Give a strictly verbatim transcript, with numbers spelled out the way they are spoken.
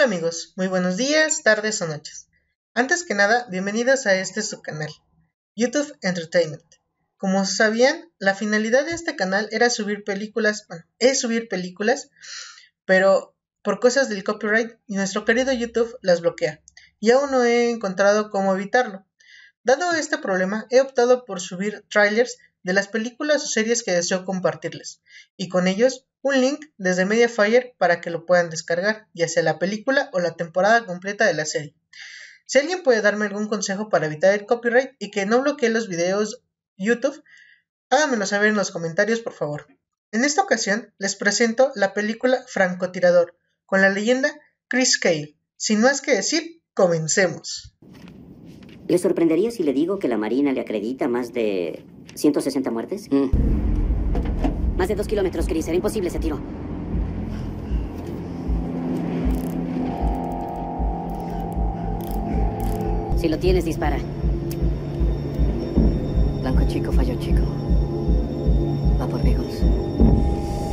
amigos, muy buenos días, tardes o noches. Antes que nada, bienvenidos a este su canal, YouTube Entertainment. Como sabían, la finalidad de este canal era subir películas, bueno, es subir películas, pero por cosas del copyright y nuestro querido YouTube las bloquea, y aún no he encontrado cómo evitarlo. Dado este problema, he optado por subir trailers de las películas o series que deseo compartirles, y con ellos un link desde Mediafire para que lo puedan descargar, ya sea la película o la temporada completa de la serie. Si alguien puede darme algún consejo para evitar el copyright y que no bloquee los videos YouTube, háganmelo saber en los comentarios, por favor. En esta ocasión les presento la película Francotirador, con la leyenda Chris Cale. Sin más que decir, comencemos. ¿Le sorprendería si le digo que la Marina le acredita más de ciento sesenta muertes? Mm. Más de dos kilómetros, Chris. Era imposible ese tiro. Si lo tienes, dispara. Blanco chico, fallo chico. Va por Beagles.